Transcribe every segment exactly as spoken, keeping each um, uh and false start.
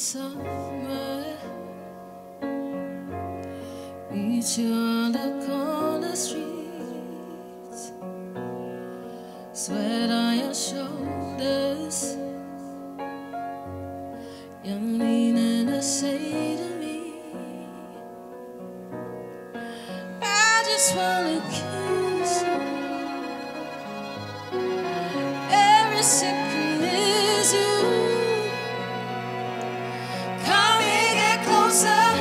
summer, meet you on the corner streets, sweat on your shoulders, you're meaning to say to me, I just wanna kiss you. Every second is you. Come here, get closer.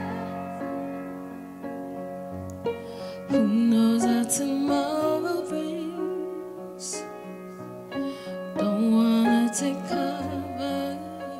Who knows what tomorrow brings? Don't wanna take cover.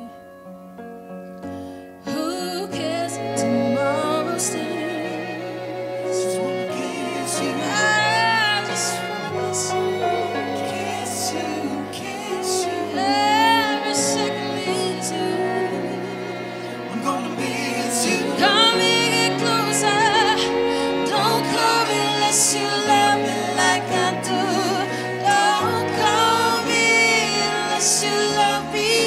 Who cares if tomorrow stings? Just wanna kiss you. I just wanna kiss you. Kiss you, kiss you. Every second is you. I'm gonna miss you. Come here, get closer. Don't come unless you love me like I do. Don't come here unless you love me.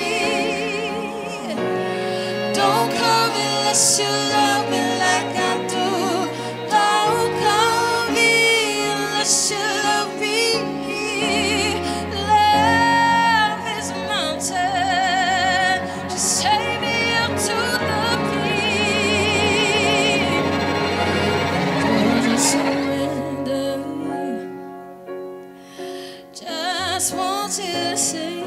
Don't come unless you love me like I do. Don't come here unless you love me. Love is a mountain, just take me up to the peak. Cause I surrender, just want you to say